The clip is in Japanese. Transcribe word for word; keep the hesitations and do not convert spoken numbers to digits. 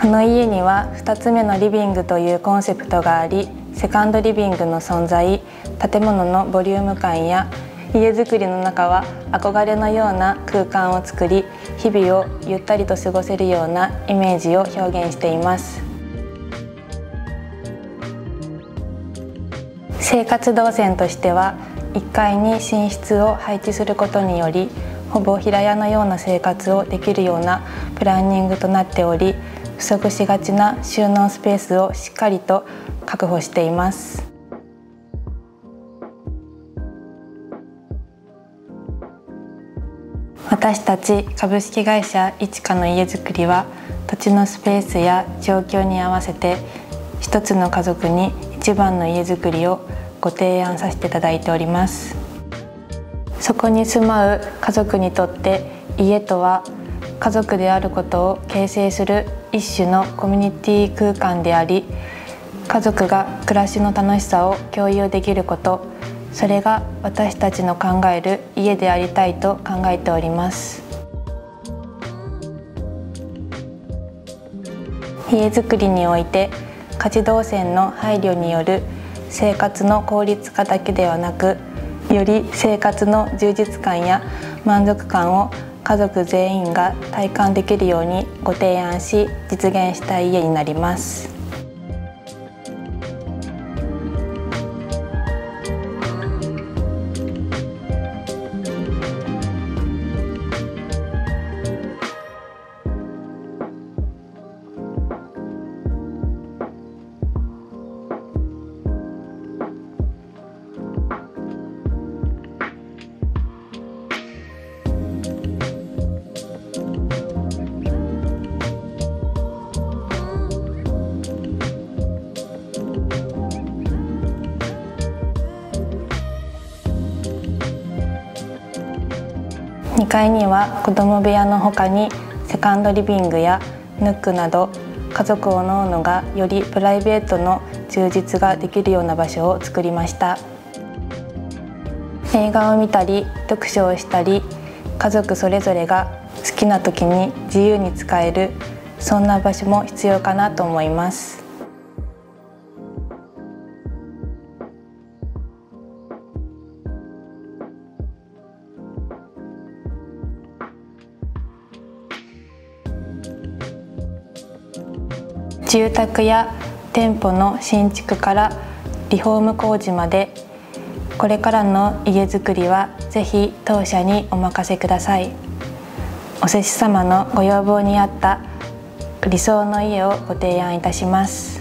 この家にはふたつめのリビングというコンセプトがあり、セカンドリビングの存在、建物のボリューム感や家づくりの中は憧れのような空間を作り、日々をゆったりと過ごせるようなイメージを表現しています。生活動線としてはいっかいに寝室を配置することにより、ほぼ平屋のような生活をできるようなプランニングとなっており、不足しがちな収納スペースをしっかりと確保しています。私たち株式会社いちかの家づくりは、土地のスペースや状況に合わせて一つの家族に一番の家づくりをご提案させていただいております。そこに住まう家族にとって家とは、家族であることを形成する一種のコミュニティ空間であり、家族が暮らしの楽しさを共有できること、それが私たちの考える家でありたいと考えております。家づくりにおいて家事動線の配慮による生活の効率化だけではなく、より生活の充実感や満足感を家族全員が体感できるようにご提案し、実現したい家になります。にかいには子供部屋のほかにセカンドリビングやヌックなど、家族おのおのがよりプライベートの充実ができるような場所を作りました。映画を見たり読書をしたり、家族それぞれが好きな時に自由に使える、そんな場所も必要かなと思います。住宅や店舗の新築からリフォーム工事まで、これからの家づくりはぜひ当社にお任せください。お施主様のご要望に合った理想の家をご提案いたします。